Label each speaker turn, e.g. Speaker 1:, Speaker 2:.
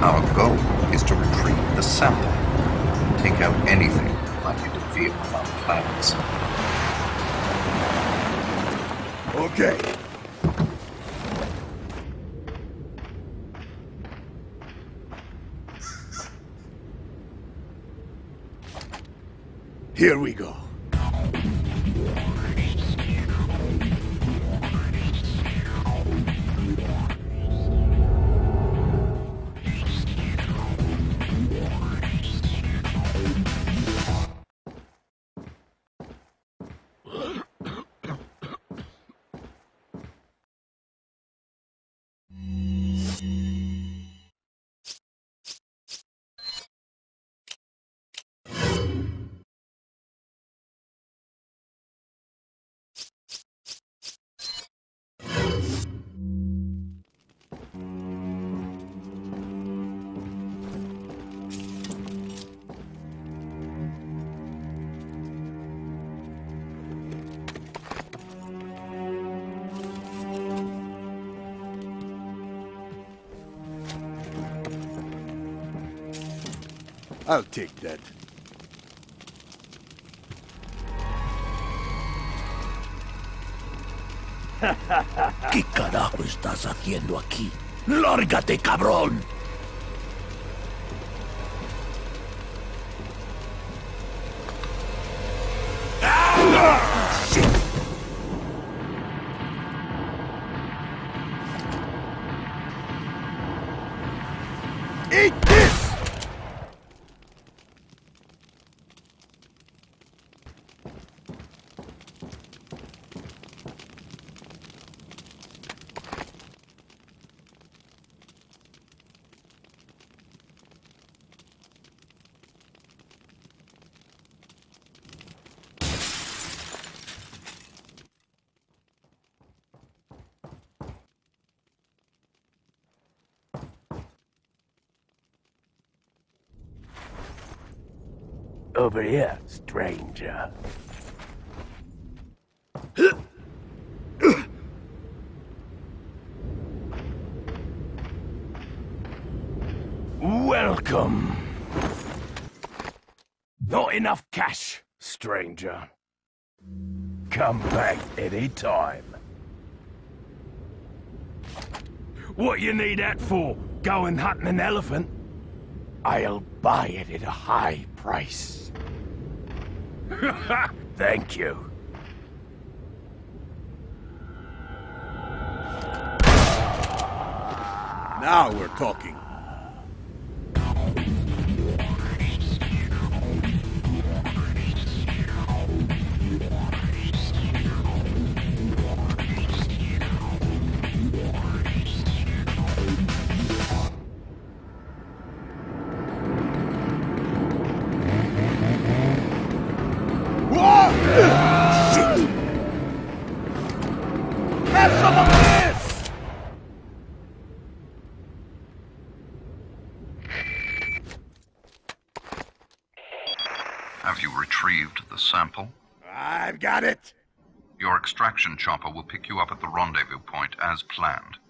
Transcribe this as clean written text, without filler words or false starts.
Speaker 1: Our goal is to retrieve the sample. Take out anything that might interfere with our plans.
Speaker 2: Okay. Here we go. I'll take that.
Speaker 3: ¿Qué carajo estás haciendo aquí? ¡Lárgate, cabrón!
Speaker 2: Eat this!
Speaker 3: Over here, stranger. Welcome. Not enough cash, stranger. Come back any time. What you need that for? Going hunting an elephant? I'll buy it at a high price. Thank you.
Speaker 2: Now we're talking. Shit! Have some of this!
Speaker 1: Have you retrieved the sample?
Speaker 2: I've got it!
Speaker 1: Your extraction chopper will pick you up at the rendezvous point as planned.